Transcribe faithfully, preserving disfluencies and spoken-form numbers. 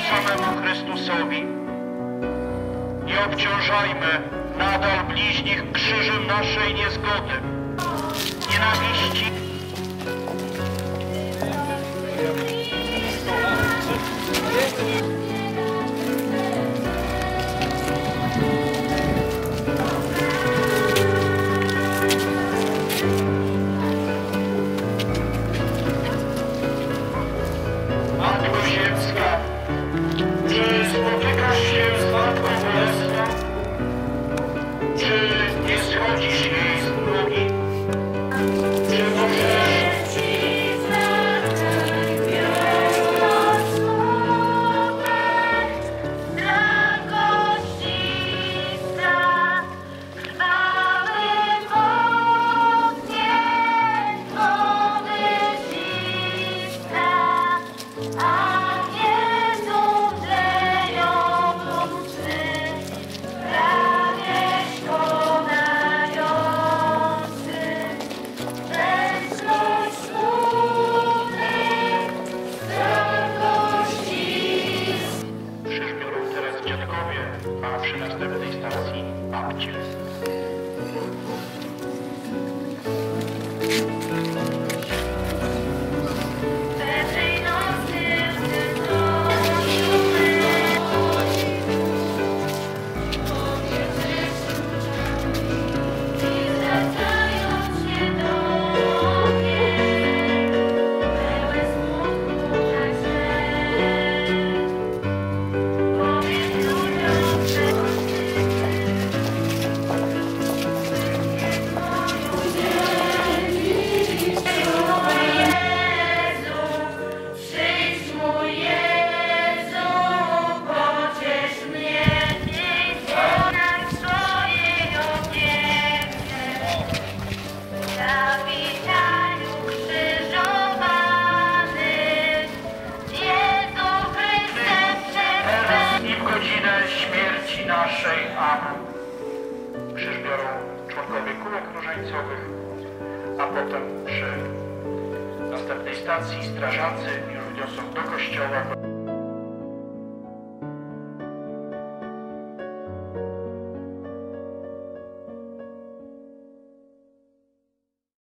samemu Chrystusowi. Nie obciążajmy nadal bliźnich krzyżem naszej niezgody, nienawiści. Matko Ziemska, czy spotykasz się z Matką Bolesną? Czy nie schodzisz jej z drogi? Czy możesz... A przy następnej stacji babcie. Śmierci naszej. Amen. Krzyż biorą członkowie kółek różańcowych, a potem przy następnej stacji strażacy już wniosą do kościoła.